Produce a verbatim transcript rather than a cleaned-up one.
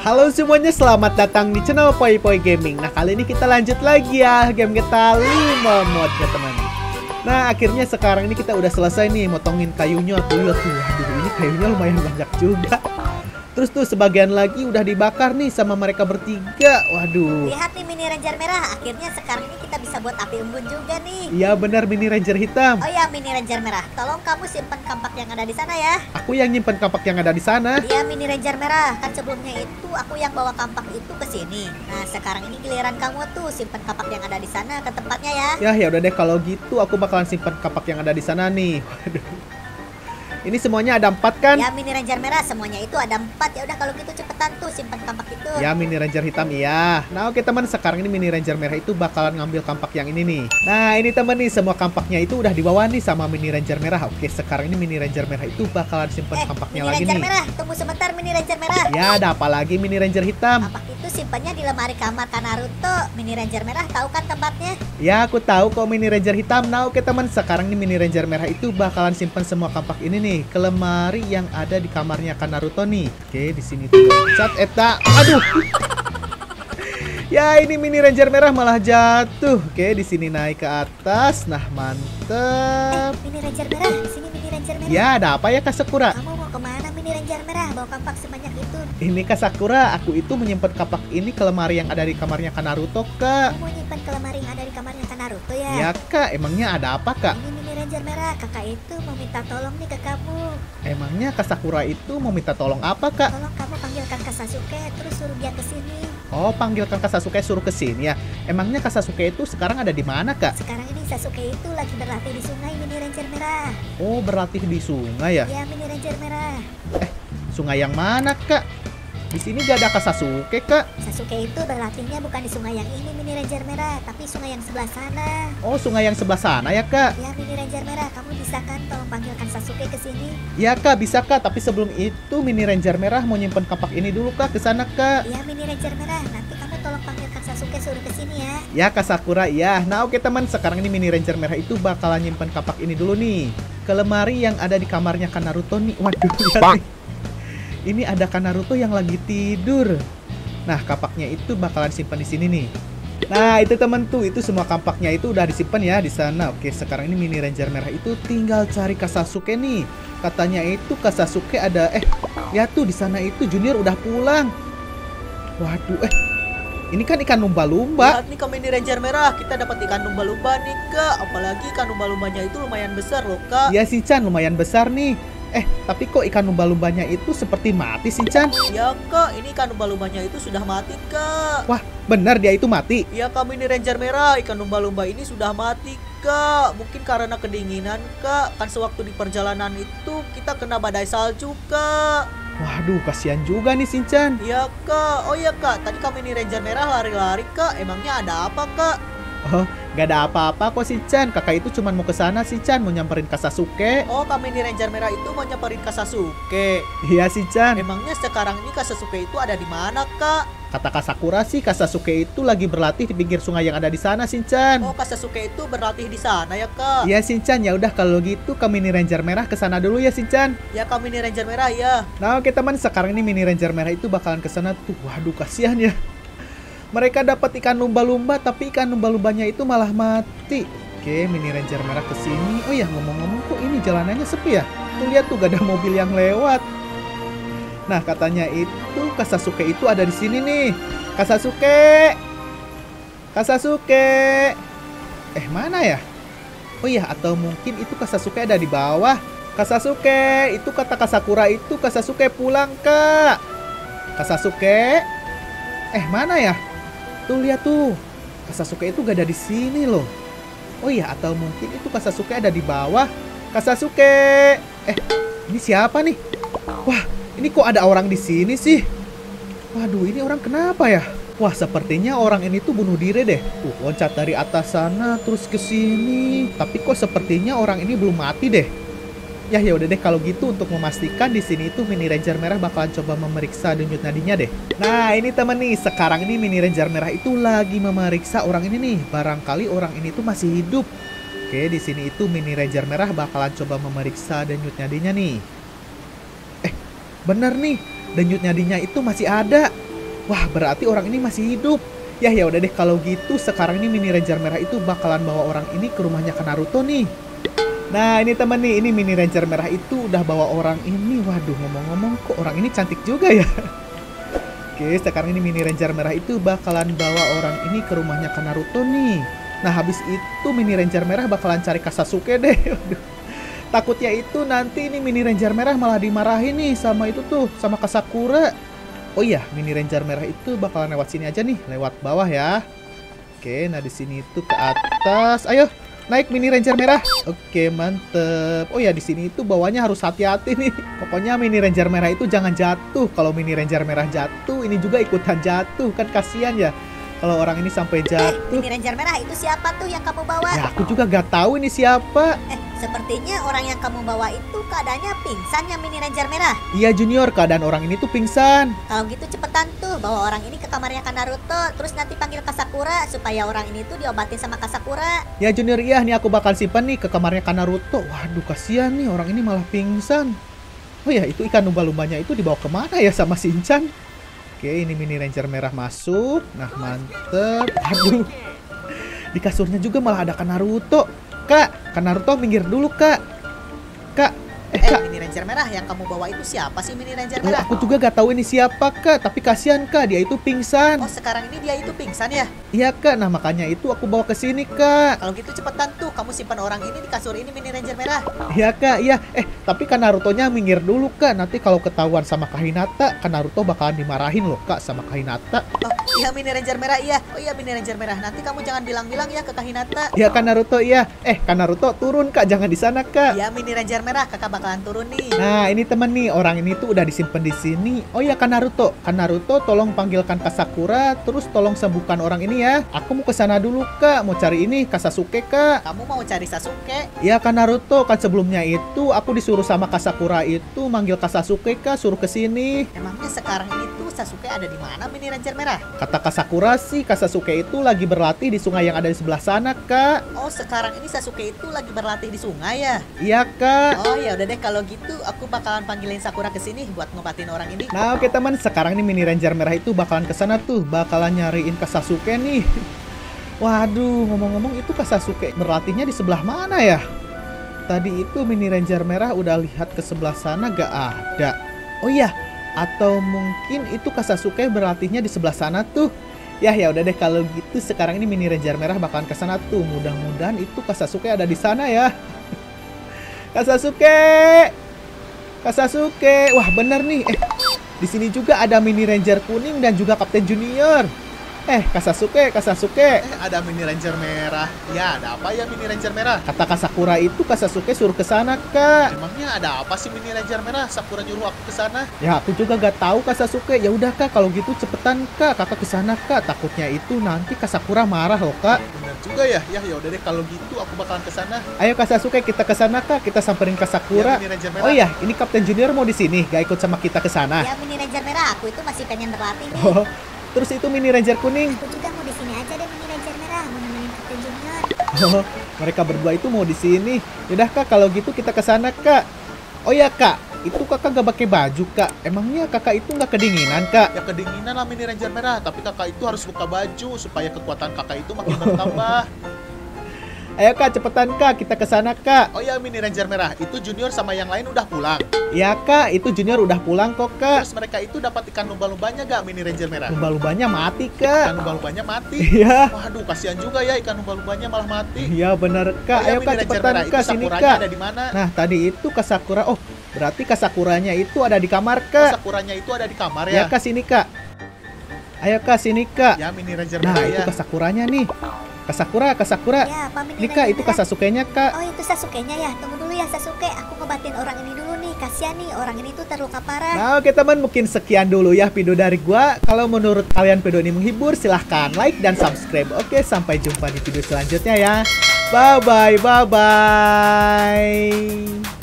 Halo semuanya, selamat datang di channel Poi Poi Gaming. Nah, kali ini kita lanjut lagi ya game kita lima mod ya teman. Nah, akhirnya sekarang ini kita udah selesai nih motongin kayunya. Aku lihat tuh, aduh ini kayunya lumayan banyak juga. Terus tuh sebagian lagi udah dibakar nih sama mereka bertiga. Waduh. Lihat nih mini ranger merah. Akhirnya sekarang ini kita bisa buat api unggun juga nih. Iya benar, mini ranger hitam. Oh ya, mini ranger merah. Tolong kamu simpan kampak yang ada di sana ya. Aku yang nyimpen kampak yang ada di sana. Iya mini ranger merah. Kan sebelumnya itu aku yang bawa kampak itu ke sini. Nah, sekarang ini giliran kamu tuh simpan kampak yang ada di sana ke tempatnya ya. Ya ya udah deh, kalau gitu aku bakalan simpan kampak yang ada di sana nih. Waduh. Ini semuanya ada empat kan? Ya mini ranger merah semuanya itu ada empat. Ya udah kalau gitu cepetan tuh simpan kampak itu. Ya mini ranger hitam iya. Nah oke teman, sekarang ini mini ranger merah itu bakalan ngambil kampak yang ini nih. Nah ini teman nih, semua kampaknya itu udah dibawa nih sama mini ranger merah. Oke, sekarang ini mini ranger merah itu bakalan simpan eh, kampaknya mini lagi ranger nih. merah, tunggu sebentar mini ranger merah. Ya ada apa lagi mini ranger hitam? Kampak itu simpannya di lemari kamar Naruto. Mini ranger merah tahu kan tempatnya? Ya aku tahu kok mini ranger hitam. Nah oke teman, sekarang ini mini ranger merah itu bakalan simpan semua kampak ini nih ke lemari yang ada di kamarnya Naruto nih. Oke, di sini tuh. Cat eta. Aduh. Ya, ini mini ranger merah malah jatuh. Oke, di sini naik ke atas. Nah, mantep. Eh, mini ranger merah, sini mini ranger merah. Ya, ada apa ya Kak Sakura? Kamu mau kemana mini ranger merah? Bawa kampak sebanyak itu. Ini Kak Sakura, aku itu menyimpan kampak ini ke lemari yang ada di kamarnya Naruto, Kak. Kamu mau nyimpan ke lemari yang ada di kamarnya Naruto ya? Ya, Kak. Emangnya ada apa, Kak? Ini mini ranger merah, kakak itu mau minta tolong nih ke kamu. Emangnya Kak Sakura itu mau minta tolong apa, Kak? Tolong kamu panggilkan Kak Sasuke, terus suruh dia ke sini. Oh, panggilkan Kak Sasuke suruh ke sini ya. Emangnya Kak Sasuke itu sekarang ada di mana, Kak? Sekarang ini Sasuke itu lagi berlatih di sungai mini ranger merah. Oh, berlatih di sungai ya? Ya mini ranger merah. Eh, sungai yang mana, Kak? Di sini gak ada Kak Sasuke, Kak. Sasuke itu berlatihnya bukan di sungai yang ini mini ranger merah, tapi sungai yang sebelah sana. Oh, sungai yang sebelah sana ya, Kak? Ya mini ranger merah, kamu bisa kan tolong panggilkan Sasuke ke sini? Ya, Kak, bisa, Kak. Tapi sebelum itu mini ranger merah mau nyimpen kapak ini dulu, Kak, ke sana, Kak. Ya mini ranger merah, nanti kamu tolong panggilkan Sasuke suruh ke sini ya. Ya, Kak Sakura, ya. Nah, oke teman, sekarang ini mini ranger merah itu bakalan nyimpen kapak ini dulu nih ke lemari yang ada di kamarnya Naruto nih. Waduh, lihat nih. Ini ada Naruto yang lagi tidur. Nah, kapaknya itu bakalan simpan di sini nih. Nah, itu temen tuh, itu semua kampaknya itu udah disimpan ya di sana. Oke, sekarang ini mini ranger merah itu tinggal cari Kak Sasuke nih. Katanya itu Kak Sasuke ada eh lihat tuh di sana itu Junior udah pulang. Waduh, eh ini kan ikan lumba-lumba. Lihat nih Kak mini ranger merah, kita dapat ikan lumba-lumba nih Kak. Apalagi ikan lumba-lumbanya itu lumayan besar loh Kak. Ya sih Chan, lumayan besar nih. Eh, tapi kok ikan lumba-lumbanya itu seperti mati sih, Chan? Ya Kak, ini ikan lumba-lumbanya itu sudah mati Kak. Wah, benar dia itu mati? Ya Kak mini ranger merah, ikan lumba-lumba ini sudah mati Kak. Mungkin karena kedinginan Kak. Kan sewaktu di perjalanan itu kita kena badai salju Kak. Waduh, kasihan juga nih Shinchan. Ya Kak, oh ya Kak, tadi Kak mini ranger merah lari-lari Kak. Emangnya ada apa Kak? Oh, gak ada apa-apa kok Shinchan. Kakak itu cuma mau ke sana Shinchan, mau nyamperin Kak Sasuke. Oh, Kak mini ranger merah itu mau nyamperin Kak Sasuke. Iya Shinchan. Emangnya sekarang ini Kak Sasuke itu ada di mana Kak? Kata Kak Sakura sih, Kak Sasuke itu lagi berlatih di pinggir sungai yang ada di sana Shinchan. Oh, Kak Sasuke itu berlatih di sana ya Kak? Iya Shinchan, ya udah kalau gitu Kak mini ranger merah ke sana dulu ya Shinchan. Ya Kak mini ranger merah ya. Nah oke teman, sekarang ini mini ranger merah itu bakalan ke sana tuh. Waduh, kasihan ya. Mereka dapat ikan lumba-lumba, tapi ikan lumba-lumbanya itu malah mati. Oke, mini ranger merah ke sini. Oh ya, ngomong-ngomong kok ini jalanannya sepi ya? Tuh lihat tuh, gak ada mobil yang lewat. Nah, katanya itu Kak Sasuke itu ada di sini nih. Kak Sasuke. Kak Sasuke. Eh, mana ya? Oh iya, atau mungkin itu Kak Sasuke ada di bawah. Kak Sasuke, itu kata Kak Sakura itu Kak Sasuke pulang, Kak. Kak Sasuke. Eh, mana ya? Tuh lihat tuh, Kak Sasuke itu gak ada di sini loh. Oh iya, atau mungkin itu Kak Sasuke ada di bawah. Kak Sasuke. Eh, ini siapa nih? Wah, ini kok ada orang di sini sih? Waduh, ini orang kenapa ya? Wah, sepertinya orang ini tuh bunuh diri deh. Tuh, loncat dari atas sana terus ke sini. Tapi kok sepertinya orang ini belum mati deh. Ya ya udah deh kalau gitu, untuk memastikan di sini itu mini ranger merah bakalan coba memeriksa denyut nadinya deh. Nah ini temen nih, sekarang ini mini ranger merah itu lagi memeriksa orang ini nih. Barangkali orang ini tuh masih hidup. Oke, di sini itu mini ranger merah bakalan coba memeriksa denyut nadinya nih. Eh, bener nih, denyut nadinya itu masih ada. Wah, berarti orang ini masih hidup. Ya ya udah deh kalau gitu sekarang ini mini ranger merah itu bakalan bawa orang ini ke rumahnya Naruto nih. Nah ini temen nih, ini mini ranger merah itu udah bawa orang ini. Waduh, ngomong-ngomong kok orang ini cantik juga ya. Oke, sekarang ini mini ranger merah itu bakalan bawa orang ini ke rumahnya Naruto nih. Nah habis itu mini ranger merah bakalan cari Sasuke deh. Waduh. Takutnya itu nanti ini mini ranger merah malah dimarahin nih sama itu tuh, sama Sakura. Oh iya, mini ranger merah itu bakalan lewat sini aja nih, lewat bawah ya. Oke, nah di sini itu ke atas. Ayo, naik mini ranger merah. Oke, mantep. Oh ya, di sini itu bawahnya harus hati-hati nih. Pokoknya mini ranger merah itu jangan jatuh. Kalau mini ranger merah jatuh, ini juga ikutan jatuh. Kan kasihan ya kalau orang ini sampai Eh, jatuh. mini ranger merah itu siapa tuh yang kamu bawa? Ya, aku juga gak tahu ini siapa. Eh, sepertinya orang yang kamu bawa itu keadaannya pingsan ya mini ranger merah. Iya Junior, keadaan orang ini tuh pingsan. Kalau gitu cepetan tuh bawa orang ini ke kamarnya Naruto, terus nanti panggil Sakura supaya orang ini tuh diobatin sama Sakura. Ya Junior, iya nih aku bakal simpan nih ke kamarnya Naruto. Waduh, kasihan nih orang ini malah pingsan. Oh ya, itu ikan lumba-lumbanya itu dibawa kemana ya sama Shinchan? Oke, ini mini ranger merah masuk. Nah, mantep. Aduh, di kasurnya juga malah ada Naruto. Kak, Naruto minggir dulu kak. Kak, eh Eh, kak. mini ranger merah yang kamu bawa itu siapa sih mini ranger Eh, merah? aku juga gak tahu ini siapa kak, tapi kasihan kak, dia itu pingsan. Oh, sekarang ini dia itu pingsan ya? Iya kak, nah makanya itu aku bawa ke sini kak. Kalau gitu cepetan tuh, kamu simpan orang ini di kasur ini mini ranger merah. Iya kak, iya. Eh, tapi kan Naruto-nya minggir dulu kak. Nanti kalau ketahuan sama Kak Hinata, kan Naruto bakalan dimarahin loh kak sama Kak Hinata. Oh, iya mini ranger merah iya. Oh iya mini ranger merah. Nanti kamu jangan bilang-bilang ya ke Kak Hinata. Iya kan Naruto, iya. Eh, kan Naruto turun kak, jangan di sana kak. Iya mini ranger merah, kakak bakalan turun nih. Nah, ini temen nih, orang ini tuh udah disimpan di sini. Oh iya kan Naruto, kan Naruto tolong panggilkan Kak Sakura, terus tolong sembuhkan orang ini ya. Aku mau ke sana dulu kak, mau cari ini Kak Sasuke kak. Kamu mau cari Sasuke? Iya kan Naruto, kan sebelumnya itu aku disuruh sama Kak Sakura itu manggil Kak Sasuke kak, suruh ke sini. Emangnya sekarang ini tuh Sasuke ada di mana mini ranger merah? Kata Kak Sakura sih, Kak Sasuke itu lagi berlatih di sungai yang ada di sebelah sana kak. Oh, sekarang ini Sasuke itu lagi berlatih di sungai ya? Iya kak. Oh ya udah deh kalau gitu aku bakalan panggilin Sakura ke sini buat ngobatin orang ini. Nah oke teman, sekarang nih mini ranger merah itu bakalan ke sana tuh, bakalan nyariin Kak Sasuke nih. Waduh, ngomong-ngomong itu Kak Sasuke berlatihnya di sebelah mana ya? Tadi itu mini ranger merah udah lihat ke sebelah sana gak ada. Oh iya, atau mungkin itu Kak Sasuke berlatihnya di sebelah sana tuh. Ya ya udah deh kalau gitu sekarang ini mini ranger merah bakalan ke sana tuh. Mudah-mudahan itu Kak Sasuke ada di sana ya. Kak Sasuke. Kak Sasuke. Wah, bener nih. Eh, di sini juga ada mini ranger kuning dan juga Kapten Junior. Eh, Kak Sasuke, Kak Sasuke. Eh, ada mini ranger merah. Ya, ada apa ya mini ranger merah? Kata Kak Sakura itu Kak Sasuke suruh ke sana, Kak. Emangnya ada apa sih mini ranger merah? Sakura nyuruh aku ke sana. Ya, aku juga gak tahu Kak Sasuke. Ya udah Kak, kalau gitu cepetan Kak, Kakak ke sana Kak. Takutnya itu nanti Kak Sakura marah loh, Kak. Bener juga ya. Ya, ya udah deh kalau gitu aku bakalan ke sana. Ayo Kak Sasuke, kita ke sana Kak. Kita samperin Kak Sakura. Ya, mini ranger merah. Oh iya, ini Kapten Junior mau di sini, gak ikut sama kita ke sana. Ya mini ranger merah, aku itu masih pengen berlatih nih. Oh, terus itu mini ranger kuning. Aku juga mau di sini aja deh mini ranger merah, mau nemenin Kapten Junior. Oh, mereka berdua itu mau di sini. Yaudah Kak, kalau gitu kita ke sana Kak. Oh ya Kak, itu kakak gak pakai baju Kak. Emangnya kakak itu nggak kedinginan Kak? Ya kedinginan lah mini ranger merah. Tapi kakak itu harus buka baju supaya kekuatan kakak itu makin bertambah. Ayo Kak, cepetan Kak, kita ke sana Kak. Oh ya mini ranger merah, itu Junior sama yang lain udah pulang. Ya Kak, itu Junior udah pulang kok Kak. Terus mereka itu dapat ikan lumba-lumbanya gak mini ranger merah? Lumba-lumbanya mati Ikan Kak. lumba-lumbanya mati. Iya. Waduh, kasihan juga ya ikan lumba-lumbanya malah mati. Iya bener Kak. Oh ya, Ayo mini Kak, ranger cepetan merah, Kak, itu sini Sakuranya Kak. ada di mana? Nah, tadi itu Kak Sakura. Oh, berarti Kak Sakuranya itu ada di kamar Oh, Kak. Sakuranya itu ada di kamar Ya ya? Kak, sini Kak. Ayo Kak, sini Kak. Ya mini ranger Nah, merah itu ya. Kak Sakuranya nih. Kak Sakura, Kak Sakura. Ya apa mini Ini Kak, ranger itu Kak merah? Sasuke-nya Kak. Oh itu Sasuke-nya ya, tunggu dulu ya Sasuke, aku ngobatin orang ini dulu nih, kasihan nih orang ini tuh terluka parah. Nah oke teman, mungkin sekian dulu ya video dari gua. Kalau menurut kalian video ini menghibur, silahkan like dan subscribe. Oke, sampai jumpa di video selanjutnya ya. Bye bye, bye bye.